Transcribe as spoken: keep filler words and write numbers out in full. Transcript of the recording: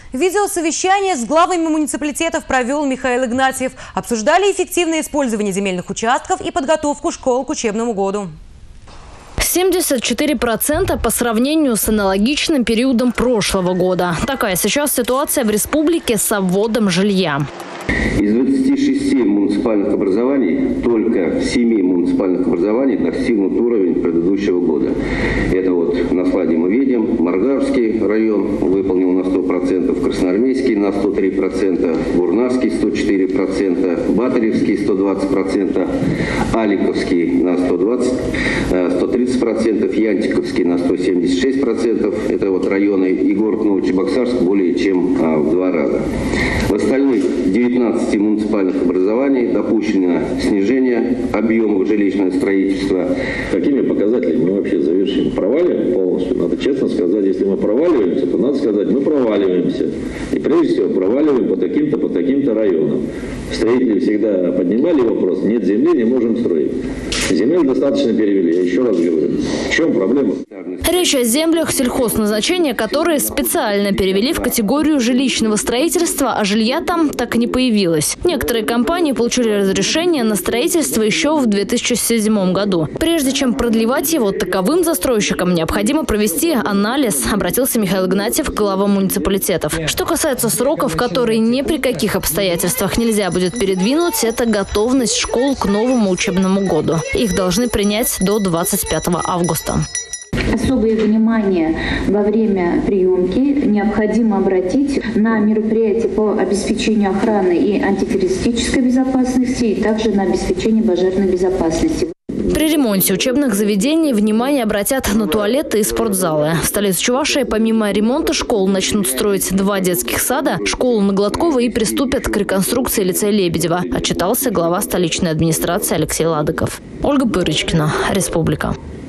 Видеосовещание с главами муниципалитетов провел Михаил Игнатьев. Обсуждали эффективное использование земельных участков и подготовку школ к учебному году. семьдесят четыре процента по сравнению с аналогичным периодом прошлого года. Такая сейчас ситуация в республике с обводом жилья. Из двадцати шести муниципальных образований только в семи муниципальных образованиях достигнут уровень предыдущего года. Это вот на слайде мы видим. Маргарский район выполнил на сто процентов, Красноармейский на сто три процента, Бурнарский сто четыре процента, Батаревский сто двадцать процентов, Аликовский на сто двадцать, сто тридцать процентов, Янтиковский на сто семьдесят шесть процентов. Это вот районы и город Новочебоксарск более чем в два раза. В остальных девятнадцати муниципальных образований допущено снижение объемов жилищного строительства. Какими показателями мы вообще завершим? Проваливаем полностью? Надо честно сказать, если мы проваливаемся, то надо сказать, мы проваливаемся. И прежде всего проваливаем по таким-то, по таким-то районам. Строители всегда поднимали вопрос, нет земли, не можем строить. Земель достаточно перевели, я еще раз говорю. В чем проблема? Речь о землях сельхозназначения, которые специально перевели в категорию жилищного строительства, а жилья там так и не появилось. Некоторые компании получили разрешение на строительство еще в две тысячи седьмом году. Прежде чем продлевать его, таковым застройщикам необходимо провести анализ, обратился Михаил Игнатьев к главам муниципалитетов. Что касается сроков, которые ни при каких обстоятельствах нельзя будет передвинуть, это готовность школ к новому учебному году. Их должны принять до двадцать пятого августа. Особое внимание во время приемки необходимо обратить на мероприятия по обеспечению охраны и антитеррористической безопасности, и также на обеспечение пожарной безопасности. При ремонте учебных заведений внимание обратят на туалеты и спортзалы. В столице Чувашии помимо ремонта школ начнут строить два детских сада, школу на Гладкова и приступят к реконструкции лицея Лебедева, отчитался глава столичной администрации Алексей Ладыков. Ольга Пырочкина, Республика.